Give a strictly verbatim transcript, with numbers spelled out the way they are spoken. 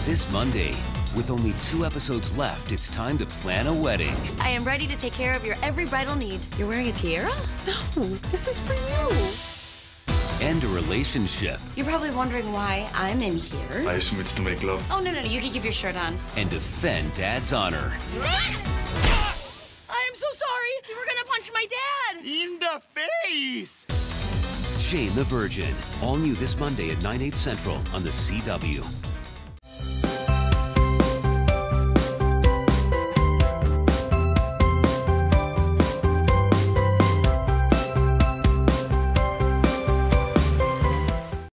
This Monday, with only two episodes left, it's time to plan a wedding. I am ready to take care of your every vital need. You're wearing a tiara? No, this is for you. And a relationship. You're probably wondering why I'm in here. I assume it's to make love. Oh, no, no, no, you can keep your shirt on. And defend Dad's honor. I am so sorry. You were gonna punch my dad. In the face! Shane the Virgin. All new this Monday at nine, eight central on the C W.